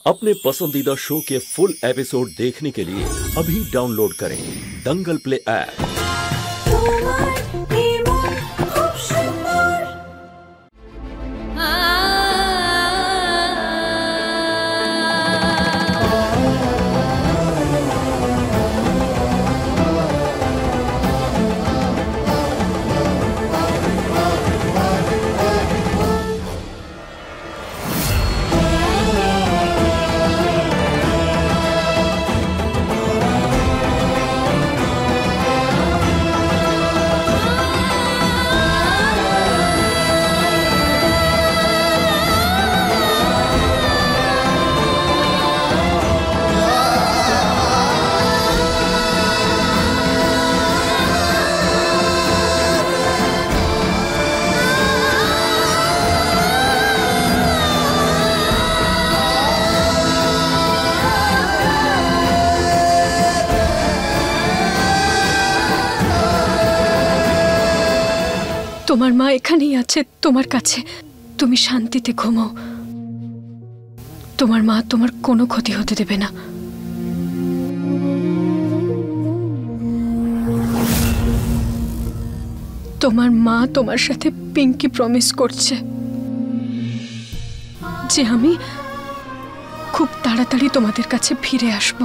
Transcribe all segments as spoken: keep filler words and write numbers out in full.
अपने पसंदीदा शो के फुल एपिसोड देखने के लिए अभी डाउनलोड करें दंगल प्ले ऐप। তোমার মা এখানেই আছে তোমার কাছে, তুমি শান্তিতে ঘুমাও। তোমার মা তোমার কোনো ক্ষতি হতে দেবে না। তোমার মা তোমার সাথে পিঙ্কি প্রমিস করছে যে আমি খুব তাড়াতাড়ি তোমাদের কাছে ফিরে আসবো।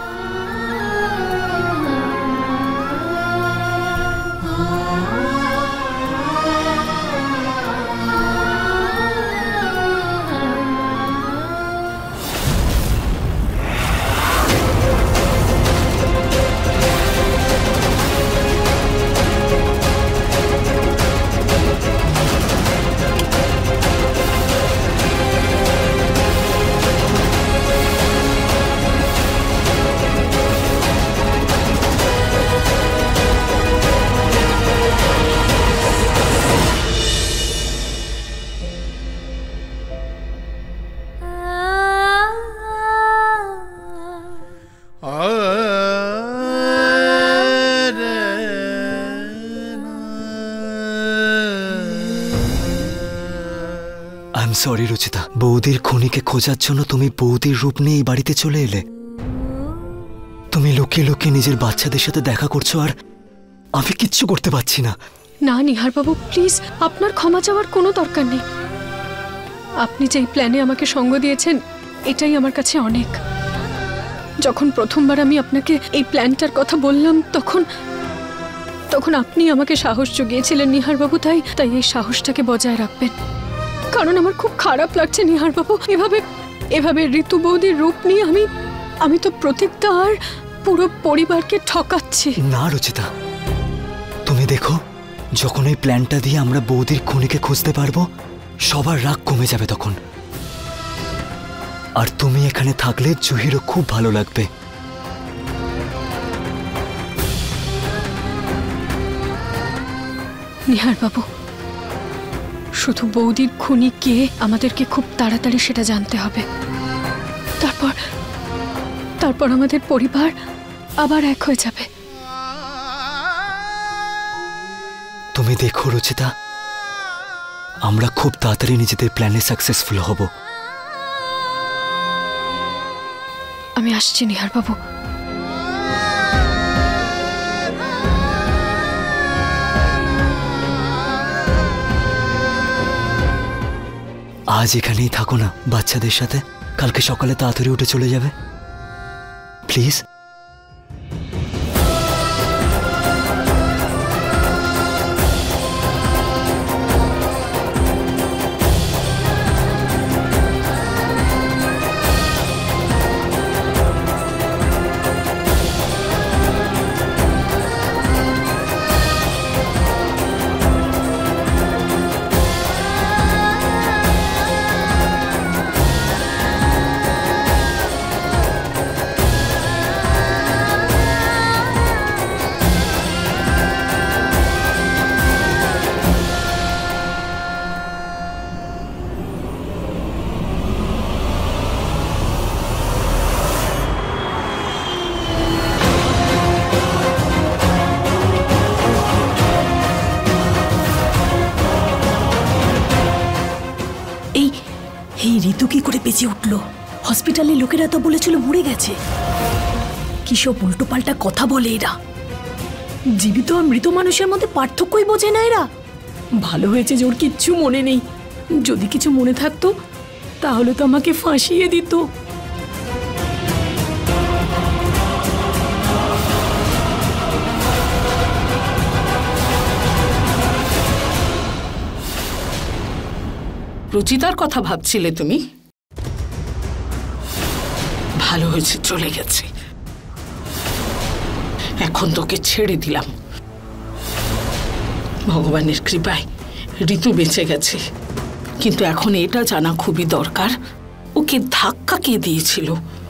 সরি রুচিতা, বৌদির খুনিকে খোঁজার জন্য তুমি বৌদির রূপ নিয়ে এই বাড়িতে চলে এলে। তুমি লুকিয়ে লুকিয়ে নিজের বাচ্চাদের সাথে দেখা করছো আর আমি কিচ্ছু করতে পারছি না। না নিহার বাবু, প্লিজ, আপনার ক্ষমা চাওয়ার কোনো দরকার নেই। আপনি যেই প্ল্যানে আমাকে সঙ্গ দিয়েছেন এটাই আমার কাছে অনেক। যখন প্রথমবার আমি আপনাকে এই প্ল্যানটার কথা বললাম তখন তখন আপনি আমাকে সাহস জুগিয়েছিলেন নিহার বাবু, তাই তাই এই সাহসটাকে বজায় রাখবেন। কারণ আমার খুব খারাপ লাগছে নিহার বাবু, এভাবে এভাবে ঋতু বৌদির রূপ নিয়ে আমি আমি তো প্রতীকটা আর পুরো পরিবারকে ঠকাচ্ছি। না রুচিতা, তুমি দেখো, যখন এই প্ল্যানটা দিয়ে আমরা বৌদির খুনিকে খুঁজতে পারবো সবার রাগ কমে যাবে তখন। আর তুমি এখানে থাকলে জুহিরও খুব ভালো লাগবে। নিহার বাবু, শুধু বৌদির খুনি কে আমাদেরকে খুব তাড়াতাড়ি সেটা জানতে হবে। তারপর তারপর আমাদের পরিবার আবার এক হয়ে যাবে। তুমি দেখো রুচিতা, আমরা খুব তাড়াতাড়ি নিজেদের প্ল্যানে সাকসেসফুল হব। আমি আসছি নিহার বাবু। আজ এখানেই থাকো না বাচ্চাদের সাথে, কালকে সকালে তাড়াতাড়ি উঠে চলে যাবে প্লিজ। এই ঋতু কি করে বেঁচে উঠলো? হসপিটালে লোকেরা তো বলেছিল মরে গেছে। কিসব উল্টো পাল্টা কথা বলে এরা। জীবিত আর মৃত মানুষের মধ্যে পার্থক্যই বোঝে না এরা। ভালো হয়েছে যে ওর কিচ্ছু মনে নেই। যদি কিছু মনে থাকতো তাহলে তো আমাকে ফাঁসিয়ে দিত। রুচিতার কথা ভাবছিলে তুমি? ভালো হয়েছে চলে গেছে। এখন তোকে ছেড়ে দিলাম। ভগবানের কৃপায় ঋতু বেঁচে গেছে, কিন্তু এখন এটা জানা খুবই দরকার ওকে ধাক্কা কে দিয়েছিল।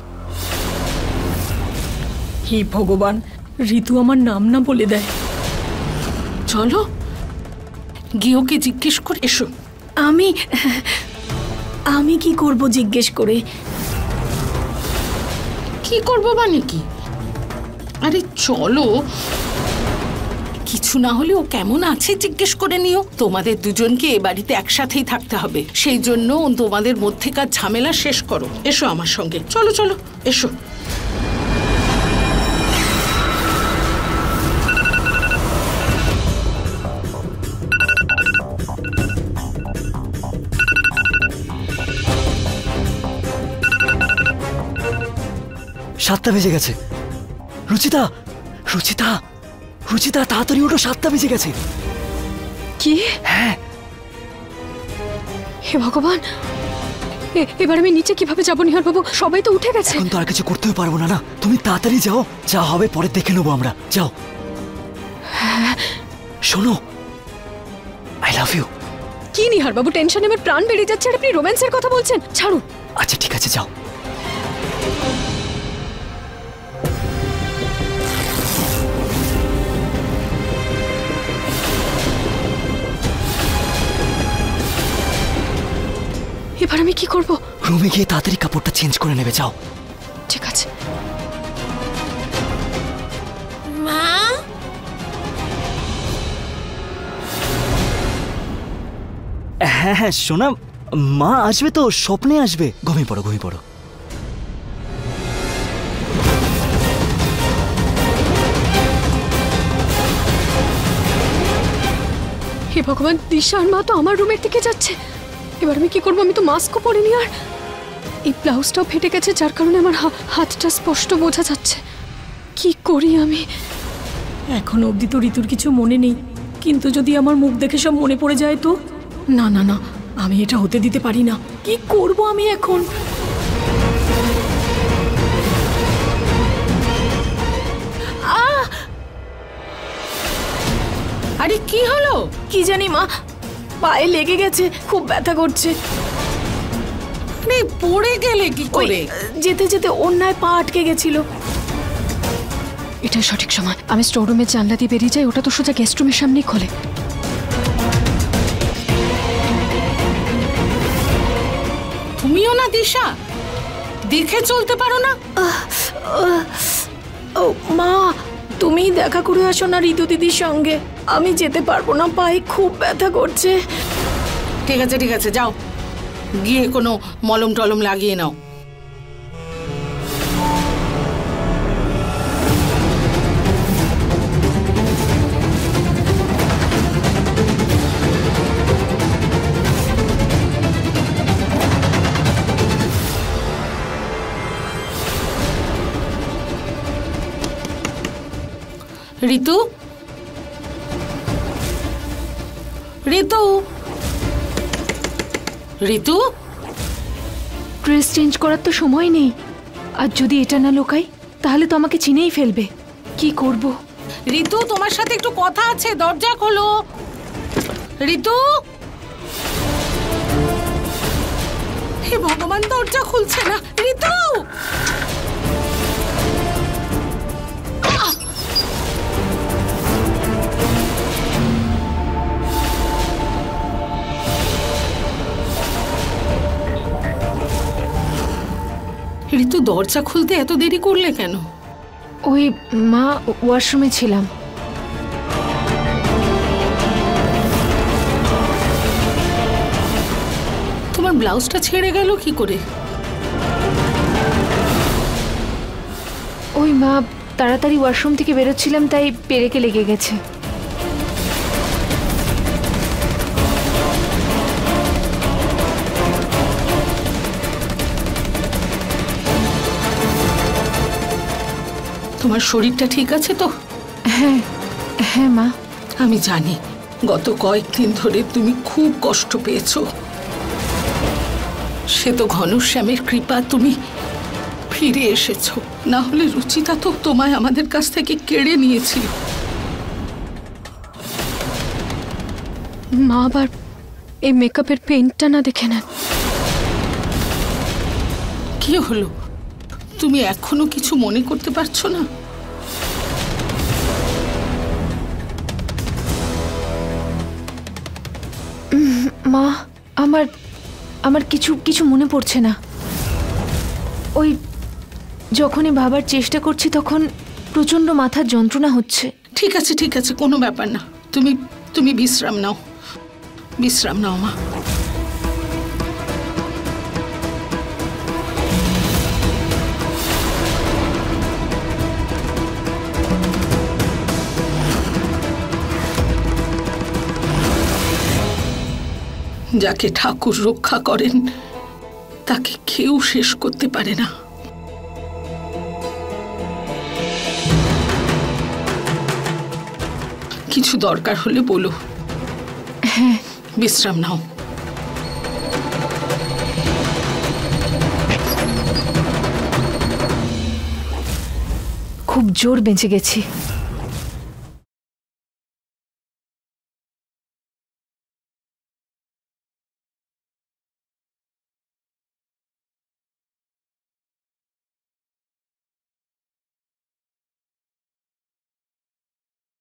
হে ভগবান, ঋতু আমার নাম না বলে দেয়। চলো গিয়ে ওকে জিজ্ঞেস করে এসো। আমি আমি কি করব জিজ্ঞেস করে? কি করবো মানে কি? আরে চলো, কিছু না হলে ও কেমন আছে জিজ্ঞেস করে নিও। তোমাদের দুজনকে এ বাড়িতে একসাথেই থাকতে হবে, সেই জন্য তোমাদের মধ্যেকার ঝামেলা শেষ করো। এসো আমার সঙ্গে, চলো চলো এসো। সাতটা বেজে গেছে। রুচিতা, রুচিতা, রুচিতা তাড়াতাড়ি ওঠো, সাতটা বেজে গেছে। কি? হ্যাঁ। হে ভগবান, এবার আমি নিচে কিভাবে যাবো নিহার বাবু? সবাই তো উঠে গেছে। এখন তো আর কিছু করতেও পারবো না। না তুমি তাড়াতাড়ি যাও, যা হবে পরে দেখে নেবো আমরা। যাও। হ্যাঁ। শোনো, আই লাভ ইউ। কি নিহার বাবু, টেনশনে আমার প্রাণ বেরিয়ে যাচ্ছে আর আপনি রোম্যান্সের কথা বলছেন? ছাড়ুন। আচ্ছা ঠিক আছে, যাও। এবার আমি কি করব? রুমে গিয়ে তাড়াতাড়ি কাপড়টা চেঞ্জ করে নেবে, যাও। ঠিক আছে। মা, হ্যাঁ হ্যাঁ শোনা, মা আসবে তো, স্বপ্নে আসবে। ঘুমিয়ে পড়ো, ঘুমিয়ে পড়ো। হে ভগবান, দিশা আর মা তো আমার রুমের দিকে যাচ্ছে। এবার আমি কি করবো? আমি তো মাস্কও পরিনি, আর এই ব্লাউজটাও ফেটে গেছে, যার কারণে আমার হাতটা স্পষ্ট বোঝা যাচ্ছে। কি করি আমি? এখনো অবধি তো ঋতুর কিছু মনে নেই, কিন্তু যদি আমার মুখ দেখে সব মনে পড়ে যায় তো? না না না, আমি এটা হতে দিতে পারি না। কি করব আমি এখন? আরে কি হলো? কি জানি মা, পায়ে লেগে গেছে, খুব ব্যথা করছে। আরে পড়ে গেলে কি করে? যেতে যেতে অন্যায় পা আটকে গেছিল। এটাই সঠিক সময়। আমি স্টোর রুমের জানলা দিয়ে বেরিয়ে যাই, ওটা তো সোজা গেস্ট রুমের সামনেই খোলে। তুমিও না দিশা, দেখে চলতে পারো না? ও মা, তুমি দেখা করে আসো না ঋতু দিদির সঙ্গে। আমি যেতে পারবো না, পায়ে খুব ব্যথা করছে। ঠিক আছে ঠিক আছে, যাও গিয়ে কোনো মলম টলম লাগিয়ে নাও। ঋতু, ঋতু, ঋতু, ড্রেস চেঞ্জ করার তো সময় নেই, আর যদি এটা না লোকাই তাহলে তো আমাকে চিনেই ফেলবে। কি করব? ঋতু, তোমার সাথে একটু কথা আছে, দরজা খোলো। ঋতু, হে ভগবান, দরজা খুলছে না। ঋতু, ঋতু দরজা খুলতে এত দেরি করলে কেন? ওই মা, ওয়াশরুমে ছিলাম। তোমার ব্লাউজটা ছেড়ে গেল কি করে? ওই মা তাড়াতাড়ি ওয়াশরুম থেকে বেরোচ্ছিলাম, তাই পেরেকে লেগে গেছে। তোমার শরীরটা ঠিক আছে তো? হ্যাঁ হ্যাঁ মা। আমি জানি গত কয়েকদিন ধরে তুমি খুব কষ্ট পেয়েছো। সে তো ঘনশ্যামের কৃপা তুমি ফিরে এসেছো, না হলে রুচিতা তো তোমায় আমাদের কাছ থেকে কেড়ে নিয়েছিল। মা আবার এই মেকআপের পেইন্টটা না দেখে নেন। কি হলো, তুমি এখনো কিছু মনে করতে পারছো না? মা আমার আমার কিছু কিছু মনে পড়ছে না। ওই যখনই ভাবার চেষ্টা করছি তখন প্রচন্ড মাথার যন্ত্রণা হচ্ছে। ঠিক আছে ঠিক আছে, কোনো ব্যাপার না, তুমি তুমি বিশ্রাম নাও, বিশ্রাম নাও মা। যাকে ঠাকুর রক্ষা করেন তাকে কেউ শেষ করতে পারে না। কিছু দরকার হলে বলো। হ্যাঁ, বিশ্রাম নাও। খুব জোর বেঁচে গেছি।